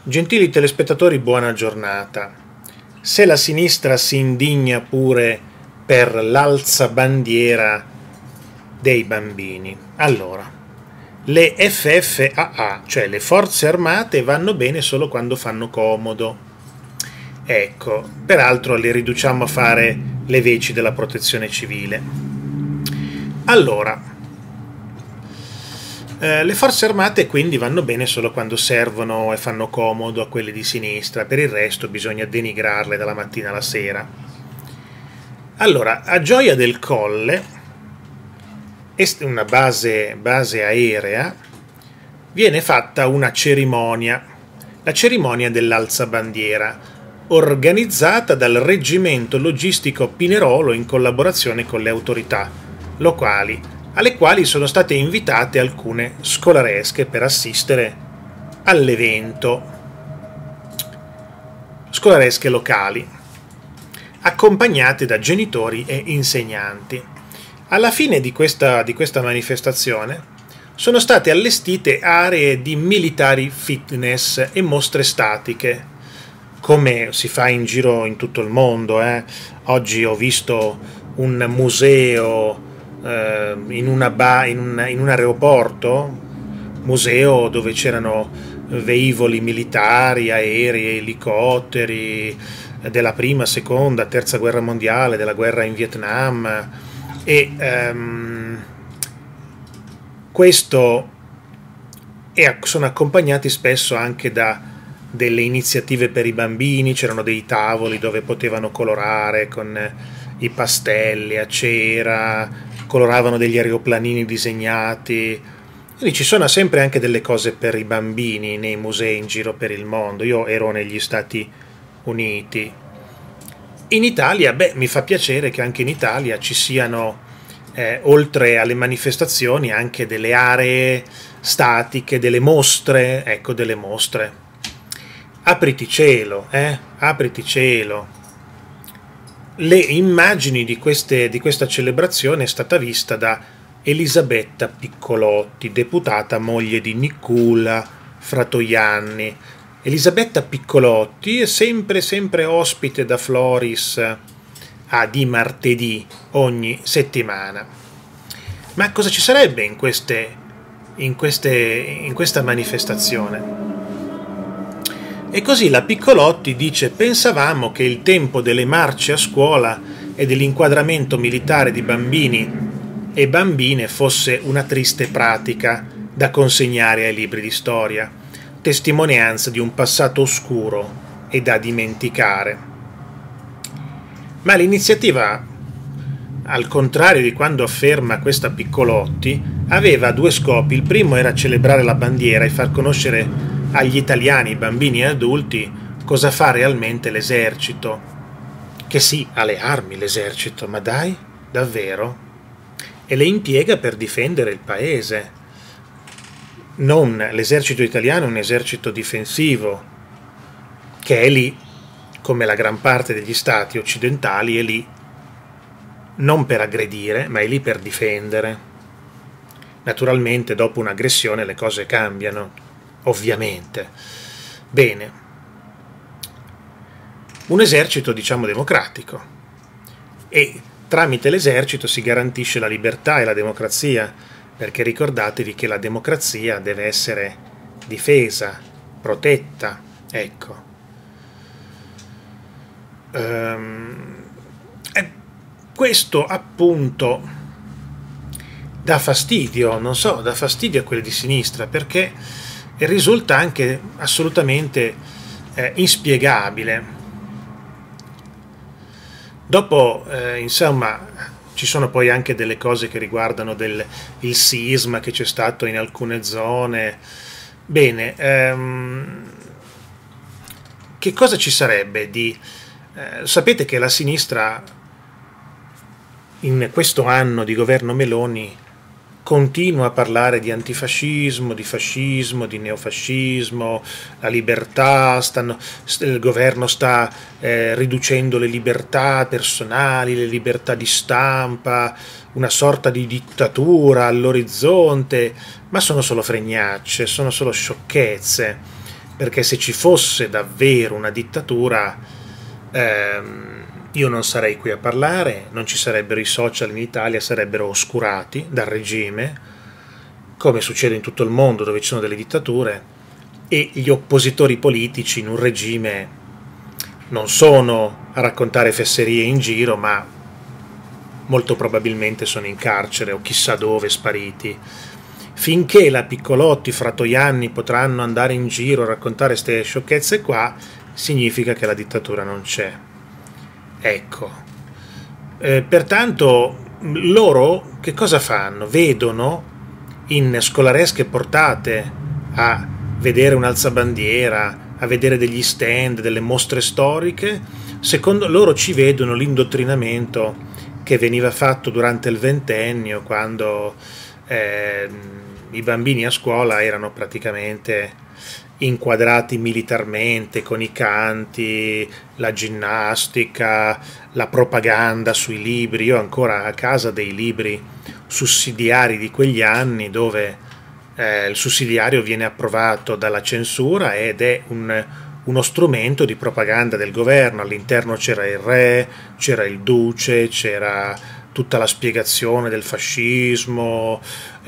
Gentili telespettatori, buona giornata. Se la sinistra si indigna pure per l'alzabandiera dei bambini, allora, le FFAA, cioè le forze armate, vanno bene solo quando fanno comodo. Ecco, peraltro le riduciamo a fare le veci della protezione civile. Allora, le forze armate quindi vanno bene solo quando servono e fanno comodo a quelle di sinistra, per il resto bisogna denigrarle dalla mattina alla sera. Allora, a Gioia del Colle, una base aerea, viene fatta una cerimonia, la cerimonia dell'alzabandiera, organizzata dal Reggimento Logistico Pinerolo in collaborazione con le autorità locali, alle quali sono state invitate alcune scolaresche per assistere all'evento, scolaresche locali, accompagnate da genitori e insegnanti. Alla fine di questa manifestazione sono state allestite aree di military fitness e mostre statiche, come si fa in giro in tutto il mondo. Oggi ho visto un museo in un aeroporto, museo dove c'erano velivoli militari, aerei, elicotteri della prima, seconda, terza guerra mondiale, della guerra in Vietnam, e sono accompagnati spesso anche da delle iniziative per i bambini. C'erano dei tavoli dove potevano colorare con i pastelli a cera, coloravano degli aeroplanini disegnati, quindi ci sono sempre anche delle cose per i bambini nei musei in giro per il mondo. Io ero negli Stati Uniti. In Italia, mi fa piacere che anche in Italia ci siano, oltre alle manifestazioni, anche delle aree statiche, delle mostre, ecco, delle mostre. Apriti cielo, apriti cielo. Le immagini di questa celebrazione è stata vista da Elisabetta Piccolotti, deputata moglie di Nicula Fratoianni. Elisabetta Piccolotti è sempre ospite da Floris di martedì ogni settimana. Ma cosa ci sarebbe in questa manifestazione? E così la Piccolotti dice: pensavamo che il tempo delle marce a scuola e dell'inquadramento militare di bambini e bambine fosse una triste pratica da consegnare ai libri di storia, testimonianza di un passato oscuro e da dimenticare. Ma l'iniziativa, al contrario di quando afferma questa Piccolotti, aveva due scopi. Il primo era celebrare la bandiera e far conoscere agli italiani, bambini e adulti, cosa fa realmente l'esercito. Che sì, ha le armi l'esercito, ma dai, davvero? E le impiega per difendere il paese. Non l'esercito italiano è un esercito difensivo, che è lì, come la gran parte degli stati occidentali, è lì non per aggredire, ma è lì per difendere. Naturalmente dopo un'aggressione le cose cambiano, ovviamente. Bene, un esercito, diciamo, democratico, e tramite l'esercito si garantisce la libertà e la democrazia, perché ricordatevi che la democrazia deve essere difesa, protetta, ecco. Questo appunto dà fastidio, non so, dà fastidio a quelli di sinistra, perché risulta anche assolutamente inspiegabile. Dopo, insomma, ci sono poi anche delle cose che riguardano il sisma che c'è stato in alcune zone. Bene, che cosa ci sarebbe di... sapete che la sinistra in questo anno di governo Meloni continua a parlare di antifascismo, di fascismo, di neofascismo, la libertà, il governo sta riducendo le libertà personali, le libertà di stampa, una sorta di dittatura all'orizzonte, ma sono solo fregnacce, sono solo sciocchezze. perché se ci fosse davvero una dittatura io non sarei qui a parlare, non ci sarebbero i social in Italia, sarebbero oscurati dal regime, come succede in tutto il mondo dove ci sono delle dittature, e gli oppositori politici in un regime non sono a raccontare fesserie in giro, ma molto probabilmente sono in carcere o chissà dove, spariti. Finché la Piccolotti, Fratoianni potranno andare in giro a raccontare queste sciocchezze qua, significa che la dittatura non c'è. Ecco. Pertanto loro che cosa fanno? Vedono in scolaresche portate a vedere un alzabandiera, a vedere degli stand, delle mostre storiche, secondo loro ci vedono l'indottrinamento che veniva fatto durante il ventennio, quando i bambini a scuola erano praticamente inquadrati militarmente, con i canti, la ginnastica, la propaganda sui libri. Io ho ancora a casa dei libri sussidiari di quegli anni, dove il sussidiario viene approvato dalla censura ed è uno strumento di propaganda del governo. All'interno c'era il re, c'era il duce, c'era tutta la spiegazione del fascismo,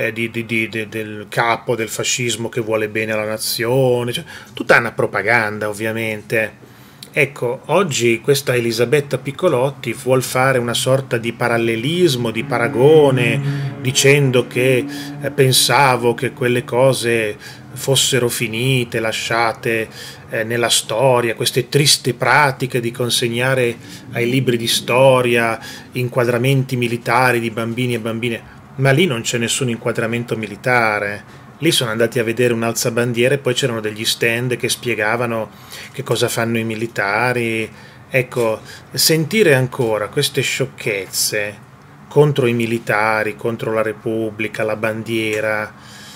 del capo del fascismo che vuole bene alla nazione, cioè, tutta una propaganda ovviamente. Ecco, oggi questa Elisabetta Piccolotti vuol fare una sorta di parallelismo, di paragone, dicendo che pensavo che quelle cose fossero finite, lasciate nella storia, queste tristi pratiche di consegnare ai libri di storia inquadramenti militari di bambini e bambine. Ma lì non c'è nessun inquadramento militare. Lì sono andati a vedere un alzabandiere e poi c'erano degli stand che spiegavano che cosa fanno i militari. Ecco, sentire ancora queste sciocchezze contro i militari, contro la Repubblica, la bandiera,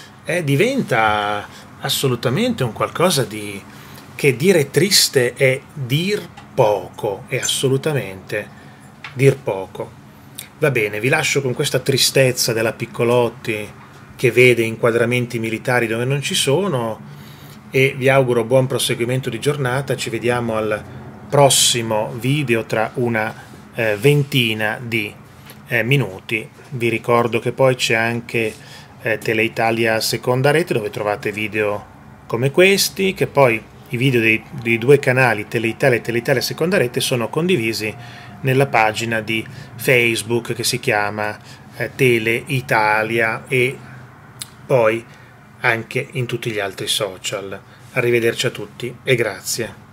diventa assolutamente un qualcosa che dire triste è dir poco, è assolutamente dir poco. Va bene, vi lascio con questa tristezza della Piccolotti che vede inquadramenti militari dove non ci sono, e vi auguro buon proseguimento di giornata. Ci vediamo al prossimo video tra una ventina di minuti. Vi ricordo che poi c'è anche Teleitalia Seconda Rete, dove trovate video come questi, che poi i video dei due canali Teleitalia e Teleitalia Seconda Rete sono condivisi nella pagina di Facebook che si chiama Teleitalia, e poi anche in tutti gli altri social. Arrivederci a tutti e grazie.